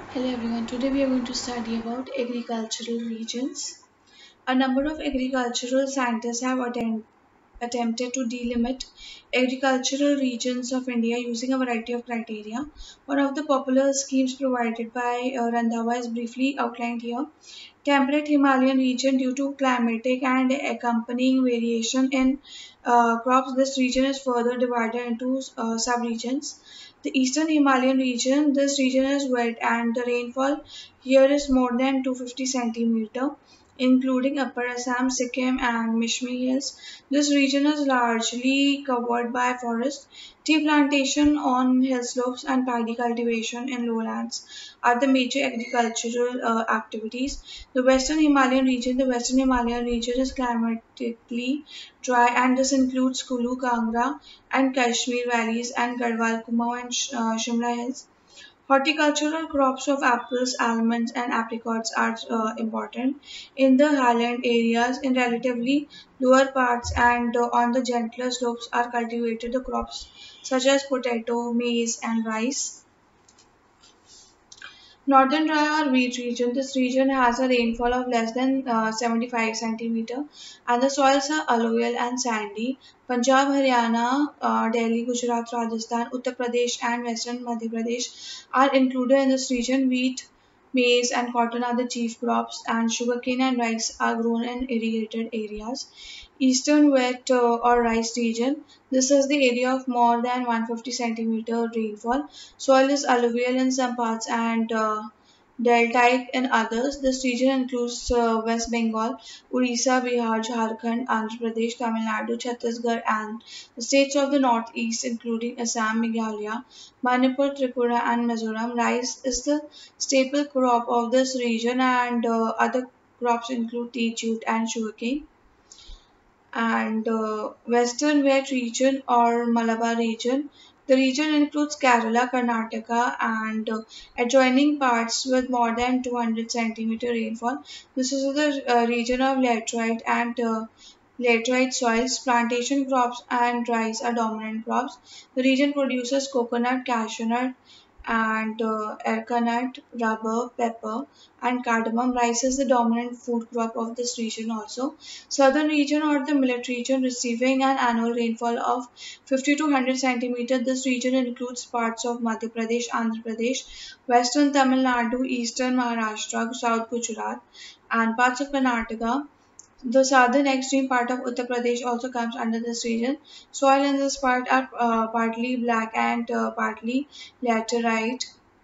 Hello everyone, today we are going to study about agricultural regions. A number of agricultural scientists have attempted to delimit agricultural regions of India using a variety of criteria. One of the popular schemes provided by Randhawa is briefly outlined here. Temperate Himalayan region, due to climatic and accompanying variation in crops, this region is further divided into sub-regions. The Eastern Himalayan region, this region is wet and the rainfall here is more than 250 centimeter, including Upper Assam, Sikkim and Mishmi Hills. This region is largely covered by forest. Tea plantation on hill slopes and paddy cultivation in lowlands are the major agricultural activities. The Western Himalayan region is climatically dry, and this includes Kulu, Kangra and Kashmir valleys and Garhwal, Kumaon and Shimla hills. Horticultural crops of apples, almonds, and apricots are important in the highland areas. In relatively lower parts and on the gentler slopes are cultivated the crops such as potato, maize, and rice. Northern dry or wheat region. This region has a rainfall of less than 75 centimeter, and the soils are alluvial and sandy. Punjab, Haryana, Delhi, Gujarat, Rajasthan, Uttar Pradesh, and Western Madhya Pradesh are included in this region. Wheat, maize, and cotton are the chief crops, and sugarcane and rice are grown in irrigated areas. Eastern wet or rice region. This is the area of more than 150 centimeter rainfall. Soil is alluvial in some parts and deltaic in others. This region includes West Bengal, Orissa, Bihar, Jharkhand, Andhra Pradesh, Tamil Nadu, Chhattisgarh, and the states of the northeast, including Assam, Meghalaya, Manipur, Tripura, and Mizoram. Rice is the staple crop of this region, and other crops include tea, jute, and sugarcane. And western wet region or Malabar region. The region includes Kerala, Karnataka, and adjoining parts with more than 200 centimeter rainfall. This is the region of laterite and laterite soils. Plantation crops and rice are dominant crops. The region produces coconut, cashew nut, and arecanut, rubber, pepper, and cardamom. Rice is the dominant food crop of this region also. Southern region or the millet region, receiving an annual rainfall of 50 to 100 centimeter. This region includes parts of Madhya Pradesh, Andhra Pradesh, Western Tamil Nadu, Eastern Maharashtra, South Gujarat, and parts of Karnataka. The southern extreme part of Uttar Pradesh also comes under this region. Soil in this part are partly black and partly laterite.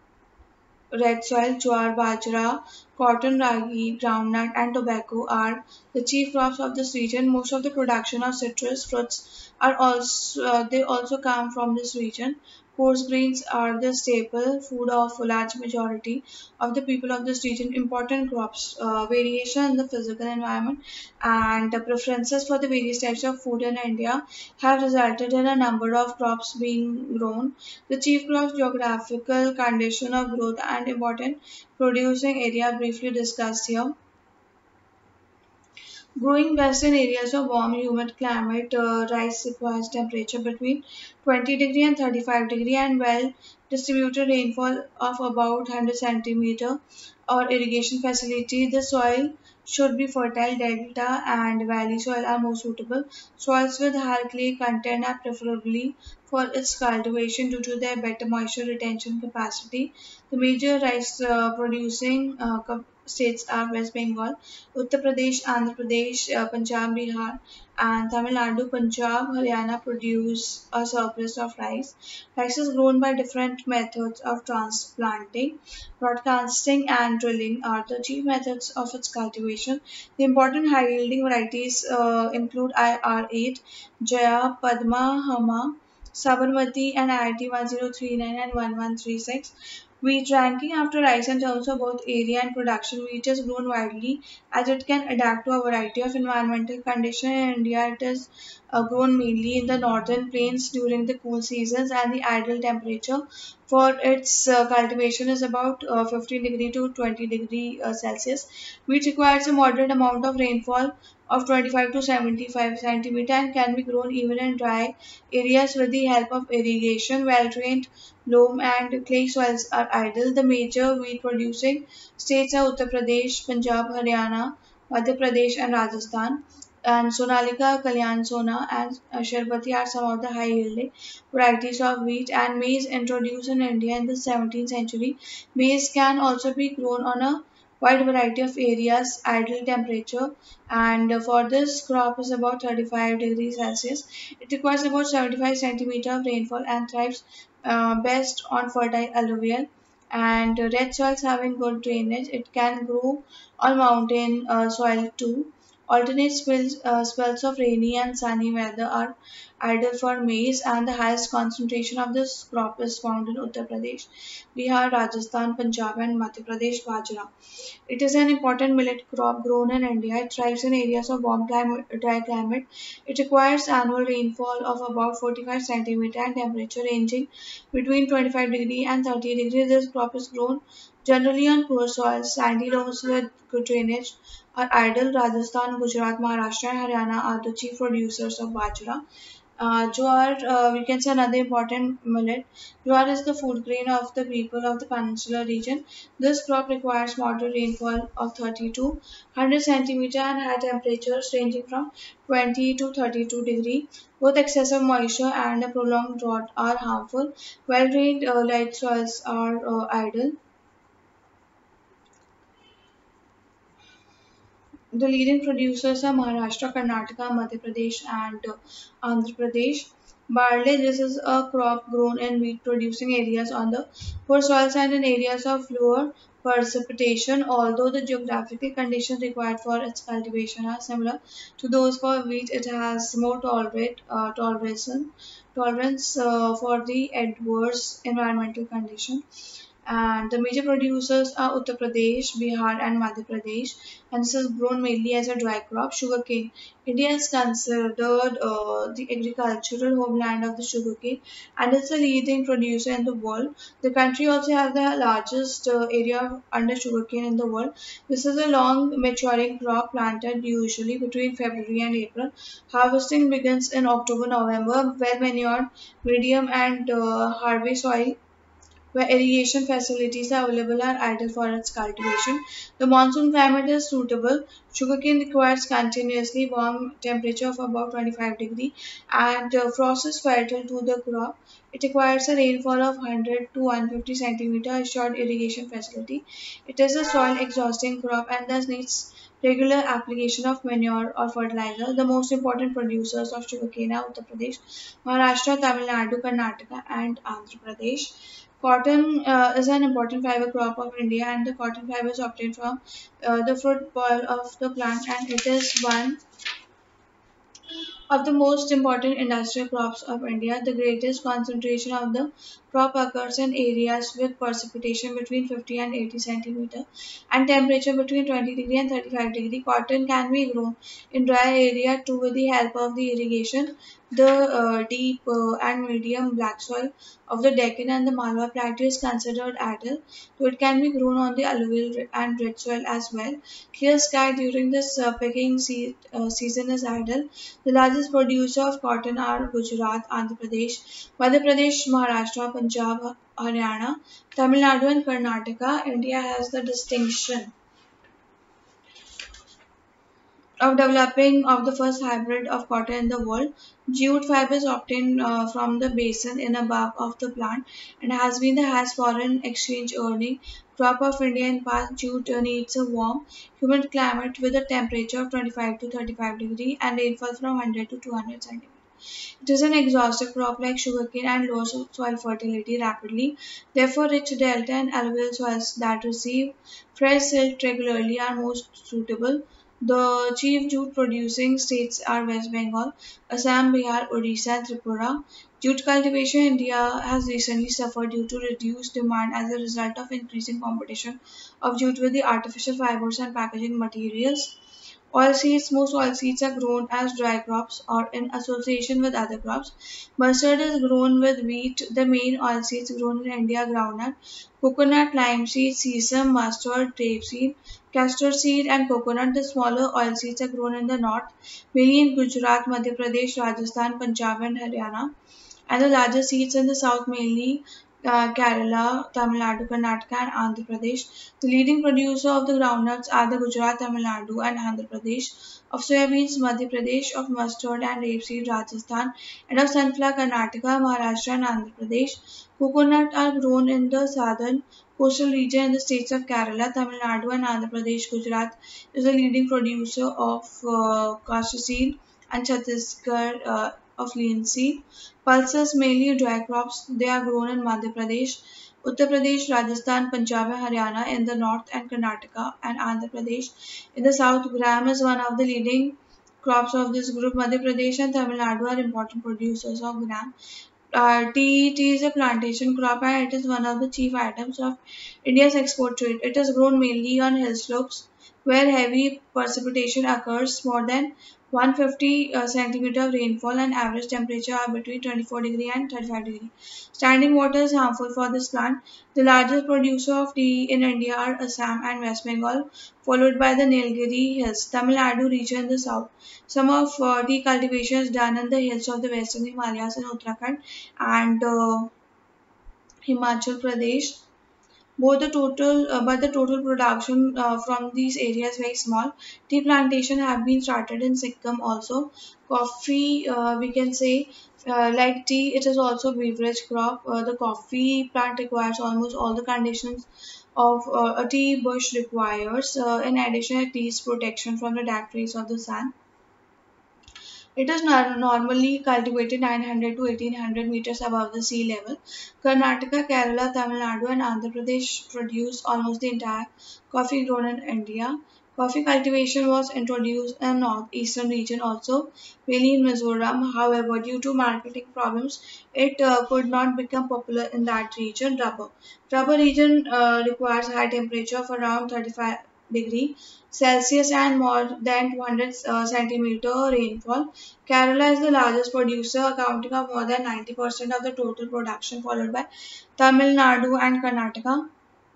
Red soil, jowar, bajra, cotton, ragi, groundnut, and tobacco are the chief crops of this region. Most of the production of citrus fruits are also they also come from this region. Coarse grains are the staple food of a large majority of the people of this region. Important crops, variation in the physical environment, and the preferences for the various types of food in India have resulted in a number of crops being grown. The chief crops, geographical condition of growth, and important producing area briefly discussed here. Growing best in areas of warm, humid climate, rice requires temperature between 20 degree and 35 degree and well distributed rainfall of about 100 centimeter or irrigation facility. The soil should be fertile. Delta and valley soil are more suitable. Soils with higher clay content are preferably for its cultivation due to their better moisture retention capacity. The major rice producing states are West Bengal, Uttar Pradesh, Andhra Pradesh, Punjab, Bihar, and Tamil Nadu. Punjab, Haryana produce a surplus of rice. Rice is grown by different methods of transplanting. Broadcasting and drilling are the chief methods of its cultivation. The important high-yielding varieties include IR8, Jaya, Padma, Hama, Sabarmati, and IIT 1039 and 1136. Wheat ranking after rice in terms of both area and production. Wheat is grown widely as it can adapt to a variety of environmental conditions. In India, it is grown mainly in the northern plains during the cool seasons, and the ideal temperature for its cultivation is about 15 degree to 20 degree Celsius. Wheat requires a moderate amount of rainfall of 25 to 75 centimeter and can be grown even in dry areas with the help of irrigation. Well drained loam and clay soils are ideal. The major wheat producing states are Uttar Pradesh, Punjab, Haryana, Madhya Pradesh, and Rajasthan. And Sonalika, Kalyan Sona, and Sharbati are some of the high yielding varieties of wheat. And maize introduced in India in the 17th century. Maize can also be grown on a wide variety of areas, ideal temperature, and for this crop is about 35 degrees Celsius. It requires about 75 centimeter of rainfall and thrives best on fertile alluvial and red soils having good drainage. It can grow on mountain soil too. Alternate spells of rainy and sunny weather are ideal for maize, and the highest concentration of this crop is found in Uttar Pradesh, Bihar, Rajasthan, Punjab, and Madhya Pradesh Bajra. It is an important millet crop grown in India. It thrives in areas of warm climate, dry climate. It requires annual rainfall of about 45 centimeter and temperature ranging between 25 and 30 degrees. This crop is grown generally on poor soils. Sandy loams with good drainage are ideal. Rajasthan, Gujarat, Maharashtra, and Haryana are the chief producers of bajra. Jowar, we can say another important millet. Jowar is the food grain of the people of the peninsular region. This crop requires moderate rainfall of 30 to 100 centimeter and high temperatures ranging from 20 to 32 degree. Both excessive moisture and a prolonged drought are harmful. Well-drained light soils are ideal. The leading producers are Maharashtra, Karnataka, Madhya Pradesh, and Andhra Pradesh. Barley, this is a crop grown in wheat producing areas on the poor soils and in areas of lower precipitation, although the geographical conditions required for its cultivation are similar to those for wheat. It has more tolerance for the adverse environmental condition. And the major producers are Uttar Pradesh, Bihar, and Madhya Pradesh. And this is grown mainly as a dry crop. Sugarcane. India is considered the agricultural homeland of the sugarcane and it's the leading producer in the world. The country also has the largest area under sugarcane in the world. This is a long maturing crop planted usually between February and April. Harvesting begins in October, November. Well manured, medium and harvey soil where irrigation facilities are available are ideal for its cultivation. The monsoon climate is suitable. Sugarcane requires continuously warm temperature of about 25 degree and frost is fertile to the crop. It requires a rainfall of 100 to 150 centimeter assured irrigation facility. It is a soil exhausting crop and thus needs regular application of manure or fertilizer. The most important producers of sugarcane are Uttar Pradesh, Maharashtra, Tamil Nadu, Karnataka and Andhra Pradesh. Cotton is an important fiber crop of India, and the cotton fiber is obtained from the fruit ball of the plant, and it is one of the most important industrial crops of India. The greatest concentration of the crop occurs in areas with precipitation between 50 and 80 centimeter and temperature between 20 and 35 degree. Cotton can be grown in dry area too with the help of the irrigation. The deep and medium black soil of the Deccan and the Malwa plateau is considered ideal, so it can be grown on the alluvial and red soil as well. Clear sky during this season is ideal. The largest producer of cotton are Gujarat, Andhra Pradesh, Madhya Pradesh, Maharashtra, Punjab, Haryana, Tamil Nadu, and Karnataka. India has the distinction of developing of the first hybrid of cotton in the world. Jute fiber is obtained from the basin in a bark of the plant and has been the highest foreign exchange earning crop of India in past. Jute needs a warm, humid climate with a temperature of 25 to 35 degree and rainfall from 100 to 200 centimeters. It is an exhaustive crop like sugarcane and low soil fertility rapidly. Therefore, rich delta and alluvial soils that receive fresh silt regularly are most suitable. The chief jute producing states are West Bengal, Assam, Bihar, Odisha, and Tripura. Jute cultivation in India has recently suffered due to reduced demand as a result of increasing competition of jute with the artificial fibers and packaging materials. Oilseeds, most oilseeds are grown as dry crops or in association with other crops. Mustard is grown with wheat. The main oilseeds grown in India are groundnut, coconut, lime seed, sesame, mustard, rapeseed, castor seed, and coconut. The smaller oilseeds are grown in the north, mainly in Gujarat, Madhya Pradesh, Rajasthan, Punjab, and Haryana, and the larger seeds in the south, mainly Kerala, Tamil Nadu, Karnataka, and Andhra Pradesh. The leading producer of the groundnuts are the Gujarat, Tamil Nadu, and Andhra Pradesh. Of soybeans, Madhya Pradesh; of mustard and rapeseed, Rajasthan; and of sunflower, Karnataka, Maharashtra, and Andhra Pradesh. Coconut are grown in the southern coastal region in the states of Kerala, Tamil Nadu, and Andhra Pradesh. Gujarat is the leading producer of castor seed, and Chhattisgarh of linseed. Pulses, mainly dry crops, they are grown in Madhya Pradesh, Uttar Pradesh, Rajasthan, Punjab, and Haryana in the north, and Karnataka and Andhra Pradesh in the south. Gram is one of the leading crops of this group. Madhya Pradesh and Tamil Nadu are important producers of gram. Tea is a plantation crop and it is one of the chief items of India's export trade. It is grown mainly on hill slopes where heavy precipitation occurs. More than 150 centimeter of rainfall and average temperature are between 24 and 35 Standing water is harmful for this plant. The largest producer of tea in India are Assam and West Bengal, followed by the Nilgiri Hills, Tamil Nadu region in the south. Some of tea cultivation is done in the hills of the western Himalayas in Uttarakhand and Himachal Pradesh. But the total production from these areas is very small. Tea plantation have been started in Sikkim also. Coffee, we can say, like tea, it is also a beverage crop. The coffee plant requires almost all the conditions of a tea bush requires. In addition, it needs protection from the direct rays of the sun. It is normally cultivated 900 to 1800 meters above the sea level. Karnataka, Kerala, Tamil Nadu, and Andhra Pradesh produce almost the entire coffee grown in India. Coffee cultivation was introduced in northeastern region also, mainly in Mizoram. However, due to marketing problems, it could not become popular in that region. Rubber region requires high temperature of around 35 Celsius and more than 200 centimeter rainfall. Kerala is the largest producer, accounting for more than 90% of the total production, followed by Tamil Nadu and Karnataka.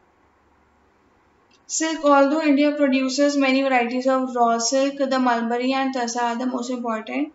Silk, although India produces many varieties of raw silk, the mulberry and tassa are the most important.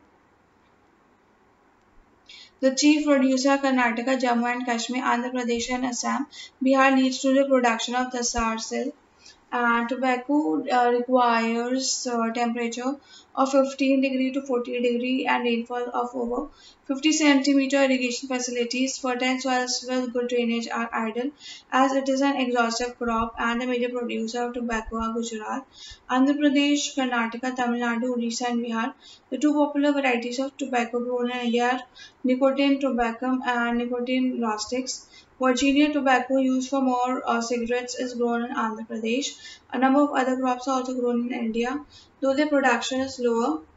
The chief producer are Karnataka, Jammu and Kashmir, Andhra Pradesh and Assam. Bihar leads to the production of tassar silk. Tobacco requires temperature of 15 to 40 and rainfall of over 50 centimeter. Irrigation facilities, fertile soils with good drainage are ideal as it is an exhaustive crop and the major producer of tobacco are Gujarat, Andhra Pradesh, Karnataka, Tamil Nadu, Odisha and Bihar. The two popular varieties of tobacco grown in India are nicotine tobacco and nicotine rustics. Virginia tobacco used for more cigarettes is grown in Andhra Pradesh. A number of other crops are also grown in India, though their production is lower.